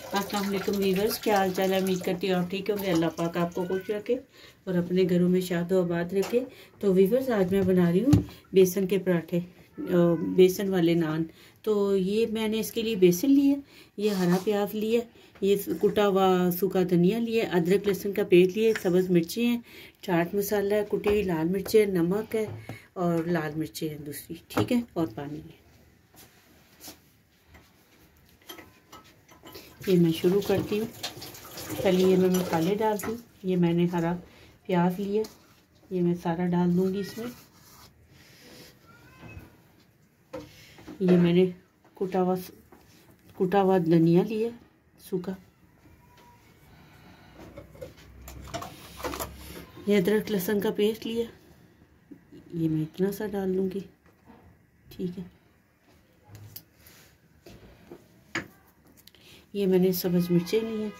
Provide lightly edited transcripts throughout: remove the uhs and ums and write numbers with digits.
अस्सलाम वालेकुम वीवर्स, क्या हाल चाल है। उम्मीद करती हूँ आप ठीक होंगे। अल्लाह पाक आपको खुश रखे और अपने घरों में शादो आबाद रखे। तो वीवर्स, आज मैं बना रही हूँ बेसन के पराठे, बेसन वाले नान। तो ये मैंने इसके लिए बेसन लिया, ये हरा प्याज लिया, ये कुटा हुआ सूखा धनिया लिया, अदरक लहसुन का पेस्ट लिया, सब्ज़ मिर्ची हैं, चाट मसाला है, कुटी हुई लाल मिर्ची है, नमक है और लाल मिर्ची है दूसरी, ठीक है, और पानी है। ये मैं शुरू करती हूँ। पहले ये मैं मसाले डालती हूँ। ये मैंने हरा प्याज लिया, ये मैं सारा डाल दूँगी इसमें। ये मैंने कुटा हुआ धनिया लिया सूखा। ये अदरक लहसुन का पेस्ट लिया, ये मैं इतना सा डाल लूँगी, ठीक है। ये मैंने सब्ज़ मिर्चें ली हैं,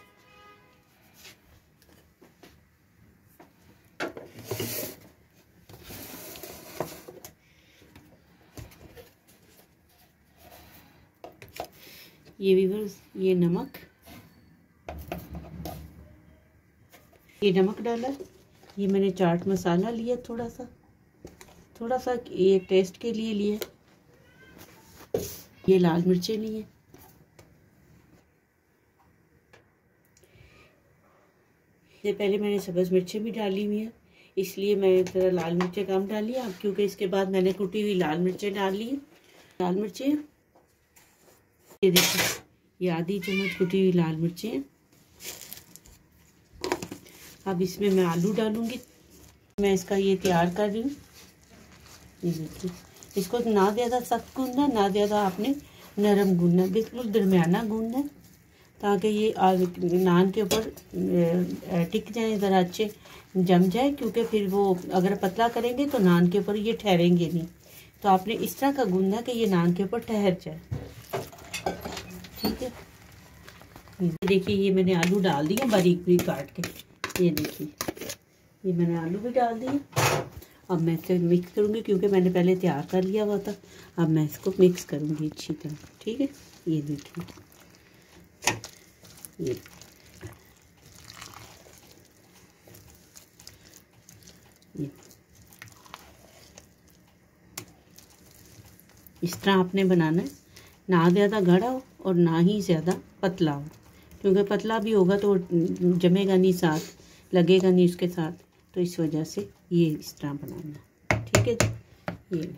ये वीवर्स, ये नमक डाला। ये मैंने चाट मसाला लिया थोड़ा सा ये टेस्ट के लिए लिया। ये लाल मिर्चें ली हैं, ये पहले मैंने सब्ज़ मिर्चें भी डाली हुई है, इसलिए मैं ज़रा लाल मिर्चें कम डाली अब, क्योंकि इसके बाद मैंने कुटी हुई लाल मिर्चें डाल ली। लाल मिर्चें ये देखिए, ये आधी चम्मच कुटी हुई लाल मिर्चें। अब इसमें मैं आलू डालूंगी। मैं इसका ये तैयार कर रही हूँ। ये देखिए, इसको ना ज़्यादा सख्त गूंदना, ना ज़्यादा आपने नरम गूंदना, बिल्कुल दरमियाना गूंदना, ताकि ये नान के ऊपर टिक जाए, ज़रा अच्छे जम जाए, क्योंकि फिर वो अगर पतला करेंगे तो नान के ऊपर ये ठहरेंगे नहीं। तो आपने इस तरह का गूंदना कि ये नान के ऊपर ठहर जाए, ठीक है। ये देखिए, ये मैंने आलू डाल दिए बारीक बारीक काट के। ये देखिए, ये मैंने आलू भी डाल दिए। अब मैं इसे मिक्स करूँगी, क्योंकि मैंने पहले तैयार कर लिया हुआ था। अब मैं इसको मिक्स करूँगी अच्छी तरह, ठीक है। ये देखिए, ये इस तरह आपने बनाना है, ना ज़्यादा गाढ़ा हो और ना ही ज़्यादा पतला हो, क्योंकि पतला भी होगा तो जमेगा नहीं, साथ लगेगा नहीं उसके साथ। तो इस वजह से ये इस तरह बनाना, ठीक है जी।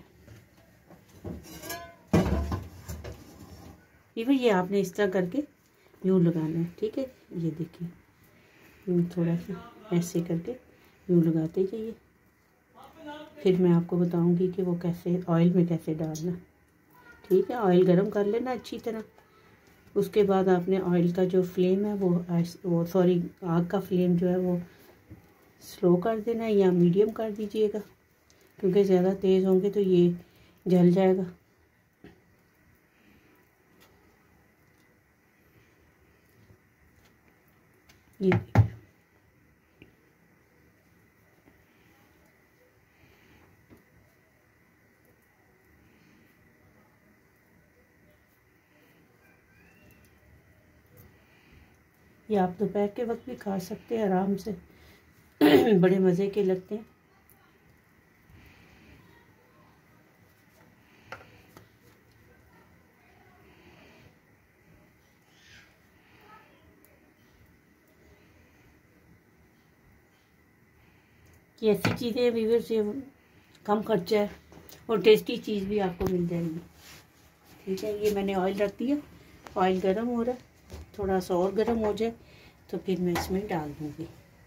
ये आपने इस तरह करके यूँ लगाना है, ठीक है। ये देखिए, यूँ थोड़ा सा ऐसे करके यूँ लगाते जाइए। फिर मैं आपको बताऊंगी कि वो कैसे ऑयल में कैसे डालना, ठीक है। ऑयल गरम कर लेना अच्छी तरह। उसके बाद आपने ऑयल का जो फ्लेम है वो सॉरी आग का फ्लेम जो है वो स्लो कर देना है या मीडियम कर दीजिएगा, क्योंकि ज़्यादा तेज़ होंगे तो ये जल जाएगा। ये आप दोपहर के वक्त भी खा सकते हैं आराम से बड़े मज़े के लगते हैं। ये ऐसी चीज़ें वीवर से कम खर्चा है और टेस्टी चीज़ भी आपको मिल जाएगी, ठीक है। ये मैंने ऑयल रख दिया, ऑयल गर्म हो रहा है, थोड़ा सा और गर्म हो जाए तो फिर मैं इसमें डाल दूँगी।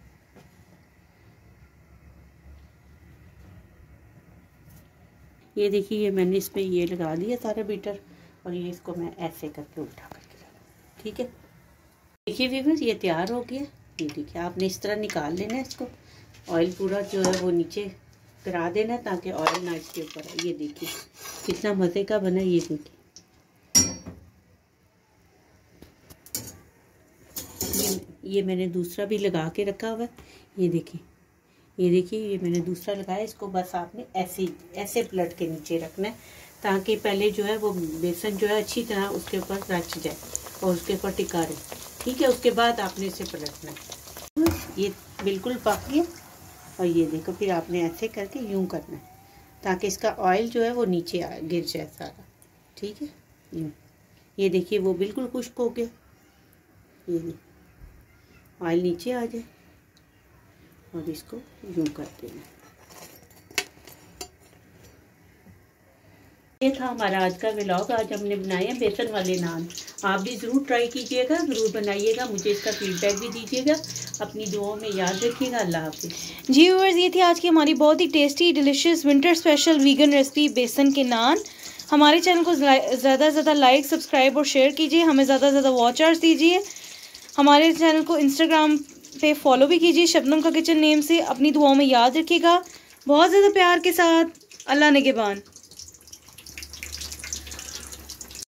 ये देखिए, ये मैंने इसमें ये लगा दिया सारा बीटर, और ये इसको मैं ऐसे करके उल्टा करके, ठीक है। देखिए वीवर, ये तैयार हो गया। ये देखिए, आपने इस तरह निकाल लेना है इसको, ऑयल पूरा जो है वो नीचे करा देना है ताकि ऑयल ना इसके ऊपर आए। ये देखिए कितना मज़े का बना। ये देखिए, ये मैंने दूसरा भी लगा के रखा हुआ है। ये देखिए, ये मैंने दूसरा लगाया। इसको बस आपने ऐसे पलट के नीचे रखना है, ताकि पहले जो है वो बेसन जो है अच्छी तरह उसके ऊपर रच जाए और उसके ऊपर टिका रहे। ठीक है, उसके बाद आपने इसे पलटना है। ये बिल्कुल पक गया और ये देखो फिर आपने ऐसे करके यूं करना है ताकि इसका ऑयल जो है वो नीचे गिर जाए सारा। ठीक है, यूं ये देखिए वो बिल्कुल खुश्क हो गया, ये ऑयल नीचे आ जाए और इसको यूं कर देना। ये था हमारा आज का व्लॉग। आज हमने बनाए हैं बेसन वाले नान। आप भी ज़रूर ट्राई कीजिएगा, ज़रूर बनाइएगा, मुझे इसका फीडबैक भी दीजिएगा। अपनी दुआओं में याद रखिएगा। अल्लाह हाफिज़। जी व्यूअर्स, ये थी आज की हमारी बहुत ही tasty delicious winter special vegan recipe बेसन के नान। हमारे चैनल को ज़्यादा से ज़्यादा लाइक, सब्सक्राइब और शेयर कीजिए। हमें ज़्यादा से ज़्यादा वॉच आवर्स दीजिए। हमारे चैनल को इंस्टाग्राम पे फॉलो भी कीजिए शबनम का किचन नेम से। अपनी दुआओं में याद रखिएगा। बहुत ज़्यादा प्यार के साथ। अल्लाह निगहबान।